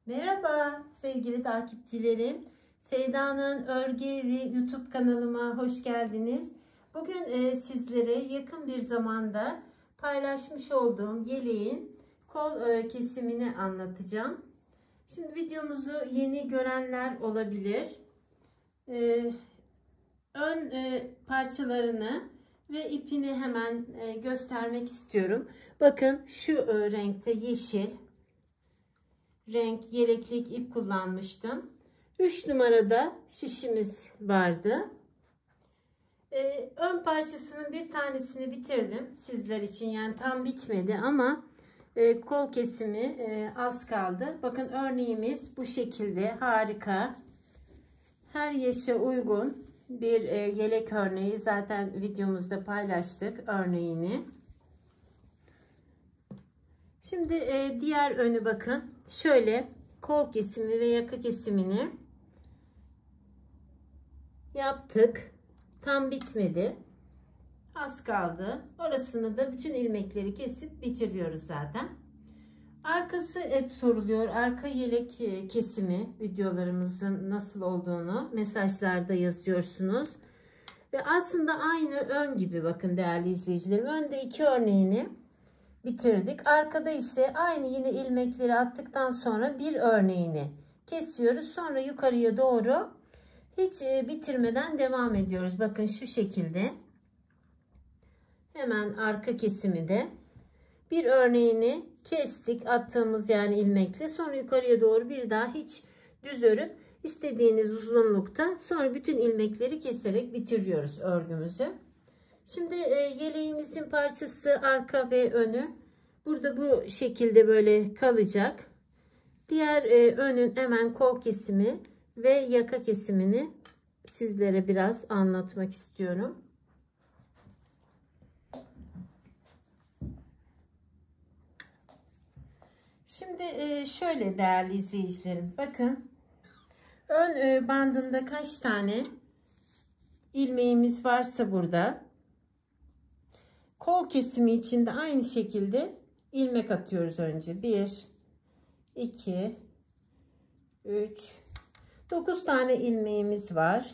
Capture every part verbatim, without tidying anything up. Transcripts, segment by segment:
Merhaba sevgili takipçilerim. Seyda'nın Örgü Evi YouTube kanalıma hoş geldiniz. Bugün e, sizlere yakın bir zamanda paylaşmış olduğum yeleğin kol e, kesimini anlatacağım. Şimdi videomuzu yeni görenler olabilir. E, ön e, parçalarını ve ipini hemen e, göstermek istiyorum. Bakın şu e, renkte yeşil renk yeleklik ip kullanmıştım. üç numarada şişimiz vardı. Ee, ön parçasının bir tanesini bitirdim sizler için. Yani tam bitmedi ama e, kol kesimi e, az kaldı. Bakın örneğimiz bu şekilde, harika. Her yaşa uygun bir e, yelek örneği. Zaten videomuzda paylaştık örneğini. Şimdi e, diğer önü bakın. Şöyle kol kesimi ve yaka kesimini yaptık. Tam bitmedi. Az kaldı. Orasını da bütün ilmekleri kesip bitiriyoruz zaten. Arkası hep soruluyor. Arka yelek kesimi videolarımızın nasıl olduğunu mesajlarda yazıyorsunuz. Ve aslında aynı ön gibi bakın değerli izleyicilerim. Önde iki örneğini bitirdik. Arkada ise aynı yine ilmekleri attıktan sonra bir örneğini kesiyoruz. Sonra yukarıya doğru hiç bitirmeden devam ediyoruz. Bakın şu şekilde. Hemen arka kesimi de bir örneğini kestik. Attığımız yani ilmekle. Sonra yukarıya doğru bir daha hiç düz örüp istediğiniz uzunlukta sonra bütün ilmekleri keserek bitiriyoruz örgümüzü. Şimdi e, yeleğimizin parçası arka ve önü burada bu şekilde böyle kalacak. Diğer e, önün hemen kol kesimi ve yaka kesimini sizlere biraz anlatmak istiyorum. Şimdi e, şöyle değerli izleyicilerim, bakın ön e, bandında kaç tane ilmeğimiz varsa burada, kol kesimi için de aynı şekilde ilmek atıyoruz önce. bir iki üç dokuz tane ilmeğimiz var.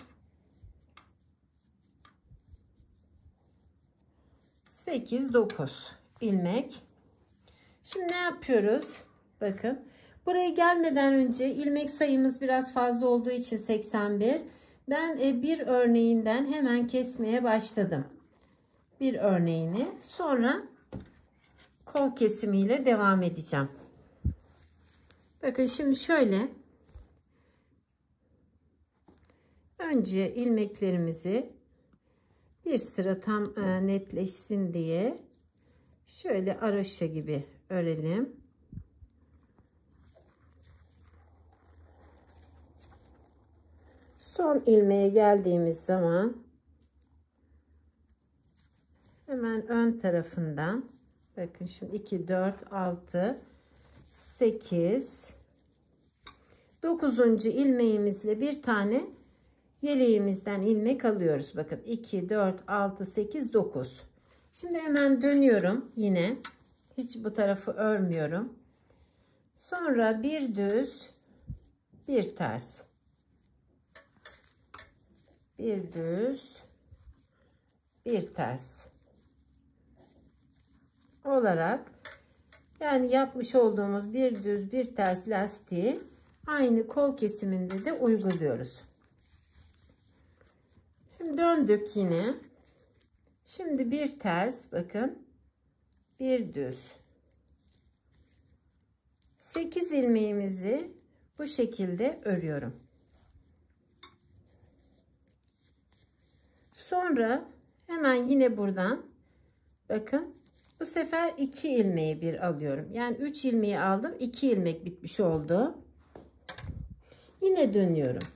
sekiz dokuz ilmek. Şimdi ne yapıyoruz? Bakın. Buraya gelmeden önce ilmek sayımız biraz fazla olduğu için seksen bir. Ben bir örneğinden hemen kesmeye başladım. Bir örneğini. Sonra kol kesimiyle devam edeceğim. Bakın şimdi şöyle. Önce ilmeklerimizi bir sıra tam netleşsin diye şöyle aroşa gibi örelim. Son ilmeğe geldiğimiz zaman hemen ön tarafından bakın şimdi iki dört altı sekiz dokuzuncu ilmeğimizle bir tane yeleğimizden ilmek alıyoruz. Bakın iki dört altı sekiz dokuz. Şimdi hemen dönüyorum yine. Hiç bu tarafı örmüyorum. Sonra bir düz, bir ters. Bir düz, bir ters. Olarak yani yapmış olduğumuz bir düz, bir ters lastiği aynı kol kesiminde de uyguluyoruz. Şimdi döndük yine. Şimdi bir ters, bakın bir düz. sekiz ilmeğimizi bu şekilde örüyorum. Sonra hemen yine buradan bakın bu sefer iki ilmeği bir alıyorum. Yani üç ilmeği aldım, iki ilmek bitmiş oldu. Yine dönüyorum.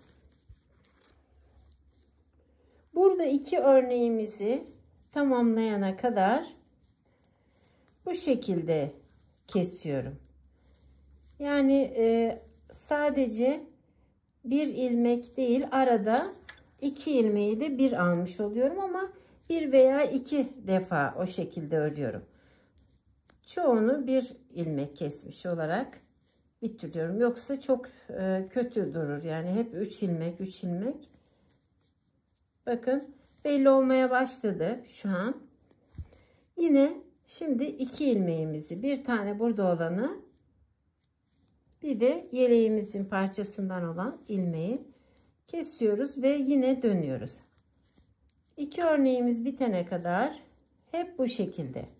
Burada iki örneğimizi tamamlayana kadar bu şekilde kesiyorum. Yani e, sadece bir ilmek değil, arada iki ilmeği de bir almış oluyorum ama bir veya iki defa o şekilde örüyorum. Çoğunu bir ilmek kesmiş olarak bitiriyorum. Yoksa çok e, kötü durur. Yani hep üç ilmek üç ilmek. Bakın belli olmaya başladı şu an. Yine şimdi iki ilmeğimizi, bir tane burada olanı, bir de yeleğimizin parçasından olan ilmeği kesiyoruz ve yine dönüyoruz. İki örneğimiz bitene kadar hep bu şekilde.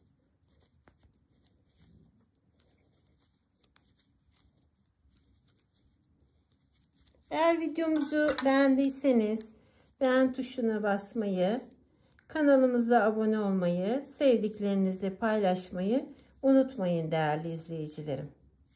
Eğer videomuzu beğendiyseniz beğen tuşuna basmayı, kanalımıza abone olmayı, sevdiklerinizle paylaşmayı unutmayın değerli izleyicilerim.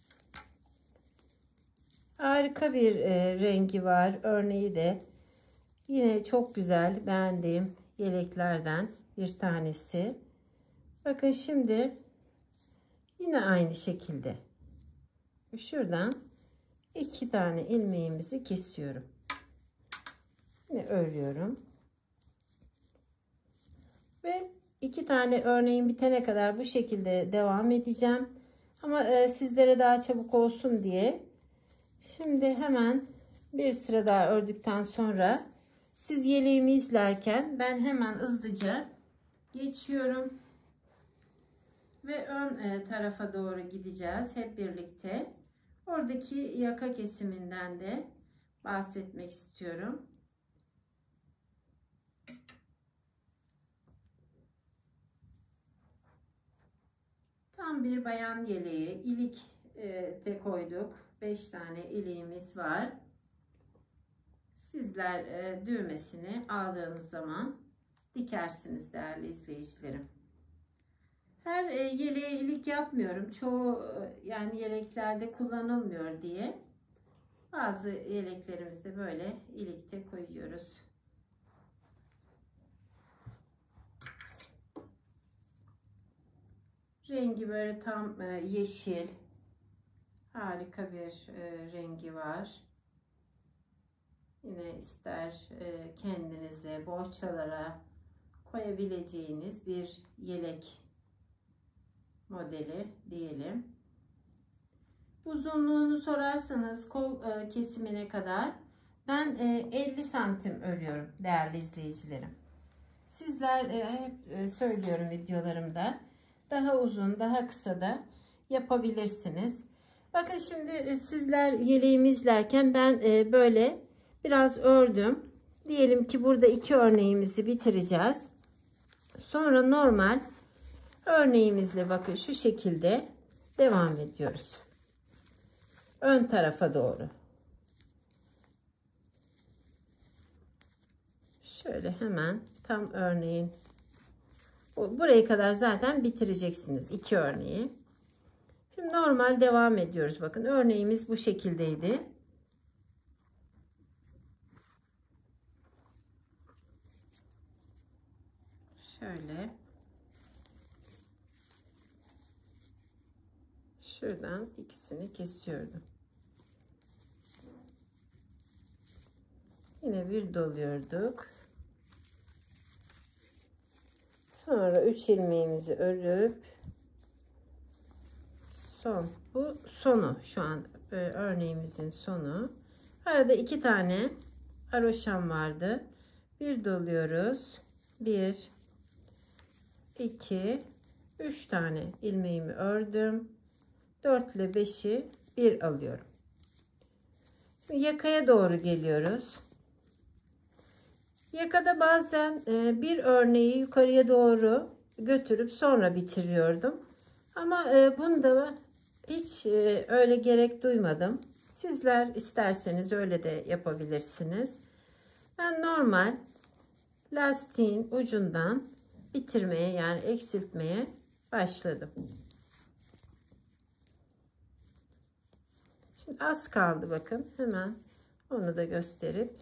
Harika bir e, rengi var. Örneği de yine çok güzel, beğendiğim yeleklerden bir tanesi. Bakın şimdi yine aynı şekilde şuradan iki tane ilmeğimizi kesiyorum. Yine örüyorum. Ve iki tane örneğin bitene kadar bu şekilde devam edeceğim. Ama e, sizlere daha çabuk olsun diye şimdi hemen bir sıra daha ördükten sonra siz yeleğimi izlerken ben hemen hızlıca geçiyorum ve ön e, tarafa doğru gideceğiz hep birlikte. Oradaki yaka kesiminden de bahsetmek istiyorum. Tam bir bayan yeleği, ilik de koyduk. beş tane iliğimiz var. Sizler düğmesini aldığınız zaman dikersiniz değerli izleyicilerim. Her yeleğe ilik yapmıyorum. Çoğu yani yeleklerde kullanılmıyor diye. Bazı yeleklerimizde böyle ilikte koyuyoruz. Rengi böyle tam yeşil. Harika bir rengi var. Yine ister kendinize bohçalara koyabileceğiniz bir yelek modeli diyelim. Uzunluğunu sorarsanız kol kesimine kadar ben elli santim örüyorum değerli izleyicilerim. Sizler hep söylüyorum videolarımda, daha uzun daha kısa da yapabilirsiniz. Bakın şimdi sizler yeleğimi izlerken ben böyle biraz ördüm. Diyelim ki burada iki örneğimizi bitireceğiz. Sonra normal örneğimizle bakın şu şekilde devam ediyoruz. Ön tarafa doğru. Şöyle hemen tam örneğin buraya kadar zaten bitireceksiniz iki örneği. Şimdi normal devam ediyoruz. Bakın örneğimiz bu şekildeydi. Şöyle. Şuradan ikisini kesiyordum. Yine bir doluyorduk. Sonra üç ilmeğimizi örüp son, bu sonu şu an e, örneğimizin sonu. Arada iki tane haroşam vardı. Bir doluyoruz. Bir, iki, üç tane ilmeğimi ördüm. dört ile beşi bir alıyorum. Şimdi yakaya doğru geliyoruz. Yakada bazen e, bir örneği yukarıya doğru götürüp sonra bitiriyordum. Ama e, bunda hiç e, öyle gerek duymadım. Sizler isterseniz öyle de yapabilirsiniz. Ben normal lastiğin ucundan bitirmeye yani eksiltmeye başladım. Şimdi az kaldı bakın. Hemen onu da gösterip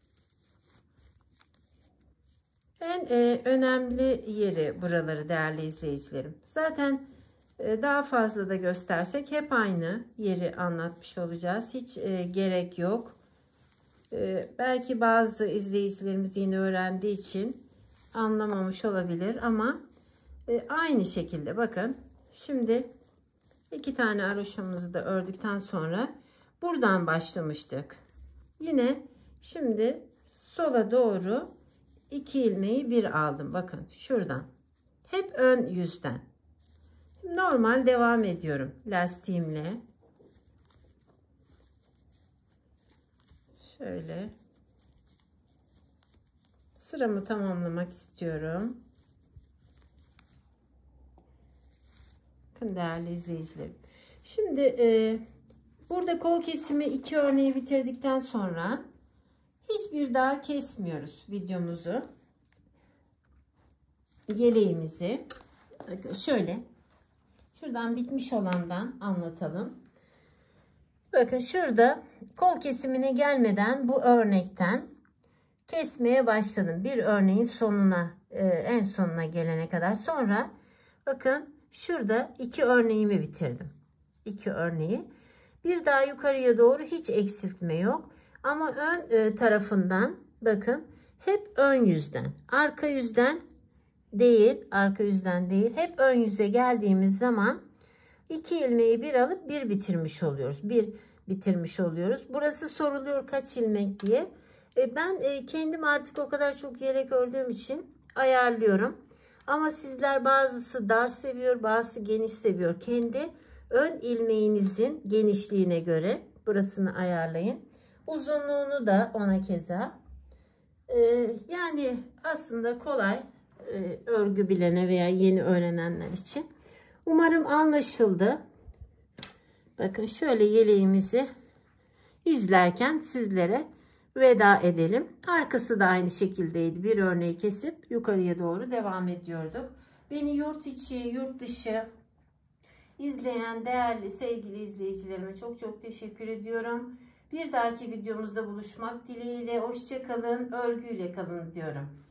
en e, önemli yeri buraları değerli izleyicilerim. Zaten e, daha fazla da göstersek hep aynı yeri anlatmış olacağız. Hiç e, gerek yok. E, belki bazı izleyicilerimiz yeni öğrendiği için anlamamış olabilir ama e, aynı şekilde bakın. Şimdi iki tane haroşamızı da ördükten sonra buradan başlamıştık. Yine şimdi sola doğru iki ilmeği bir aldım. Bakın şuradan. Hep ön yüzden. Normal devam ediyorum lastiğimle. Şöyle sıramı tamamlamak istiyorum. Bakın değerli izleyicilerim. Şimdi e, burada kol kesimi iki örneği bitirdikten sonra hiçbir daha kesmiyoruz videomuzu. Yeleğimizi bakın şöyle şuradan bitmiş olandan anlatalım. Bakın şurada kol kesimine gelmeden bu örnekten kesmeye başladım. Bir örneğin sonuna e, en sonuna gelene kadar. Sonra bakın şurada iki örneğimi bitirdim. İki örneği. Bir daha yukarıya doğru hiç eksiltme yok. Ama ön e, tarafından bakın hep ön yüzden. Arka yüzden değil. Arka yüzden değil. Hep ön yüze geldiğimiz zaman iki ilmeği bir alıp bir bitirmiş oluyoruz. Bir bitirmiş oluyoruz. Burası soruluyor kaç ilmek diye. E, ben e, kendim artık o kadar çok yelek ördüğüm için ayarlıyorum. Ama sizler bazısı dar seviyor, bazısı geniş seviyor. Kendi ön ilmeğinizin genişliğine göre burasını ayarlayın. Uzunluğunu da ona keza. E, yani aslında kolay e, örgü bilene veya yeni öğrenenler için. Umarım anlaşıldı. Bakın şöyle yeleğimizi izlerken sizlere veda edelim. Arkası da aynı şekildeydi. Bir örneği kesip yukarıya doğru devam ediyorduk. Beni yurt içi, yurt dışı izleyen değerli sevgili izleyicilerime çok çok teşekkür ediyorum. Bir dahaki videomuzda buluşmak dileğiyle. Hoşça kalın, örgüyle kalın diyorum.